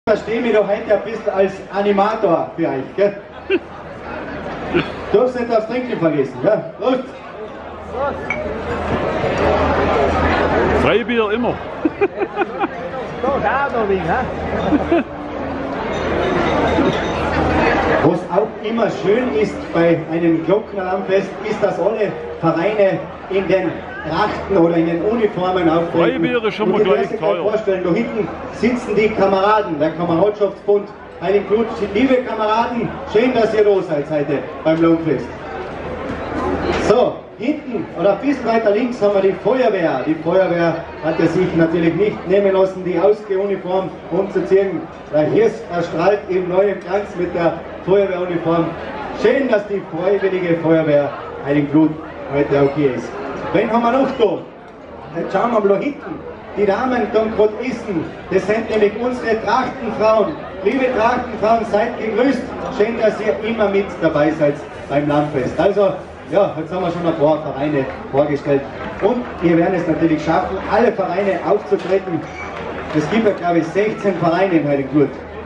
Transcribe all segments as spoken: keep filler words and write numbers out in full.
verstehe mich doch heute ein bisschen als Animator für euch, gell? Du darfst nicht aufs Trinken vergessen, ja? Prost! Freibier immer. Was auch immer schön ist bei einem Glockenalarmfest, ist, dass alle Vereine in den Trachten oder in den Uniformen auftreten. Freibier ist schon mal gleich teuer. Vorstellen, da hinten sitzen die Kameraden, der Kameradschaftsbund Heiligenblut. Liebe Kameraden, schön, dass ihr da seid heute beim Longfest. So, hinten oder ein bisschen weiter links haben wir die Feuerwehr. Die Feuerwehr hat ja sich natürlich nicht nehmen lassen, die Ausgehuniform umzuziehen. Der Hirsch erstrahlt im neuen Glanz mit der Feuerwehruniform. Schön, dass die Freiwillige Feuerwehr Heiligenblut heute auch hier ist. Wen haben wir noch da? Jetzt schauen wir mal da hinten. Die Damen dann gerade essen. Das sind nämlich unsere Trachtenfrauen. Liebe Trachtenfrauen, seid gegrüßt. Schön, dass ihr immer mit dabei seid beim Landfest. Also, ja, jetzt haben wir schon ein paar Vereine vorgestellt. Und wir werden es natürlich schaffen, alle Vereine aufzutreten. Es gibt ja, glaube ich, sechzehn Vereine in Heiligenblut.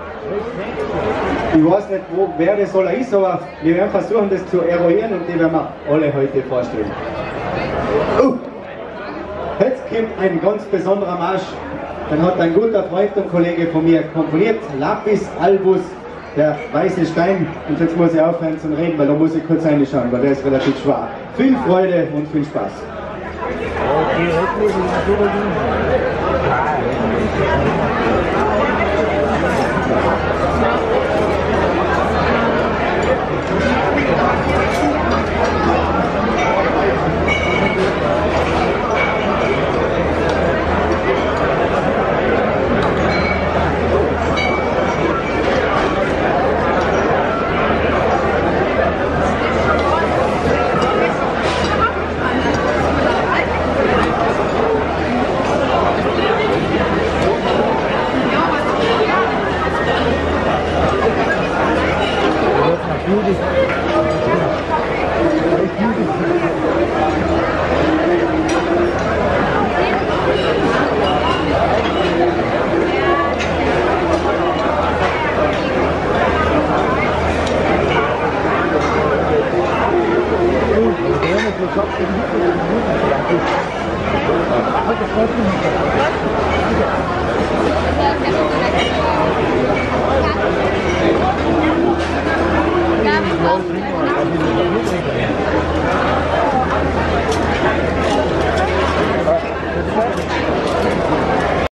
Ich weiß nicht, wo, wer das soll ist, aber wir werden versuchen, das zu eruieren und die werden wir alle heute vorstellen. Uh, jetzt kommt ein ganz besonderer Marsch. Den hat ein guter Freund und Kollege von mir komponiert. Lapis Albus, der weiße Stein. Und jetzt muss ich aufhören zu reden, weil da muss ich kurz reinschauen, weil der ist relativ schwer. Viel Freude und viel Spaß. Okay,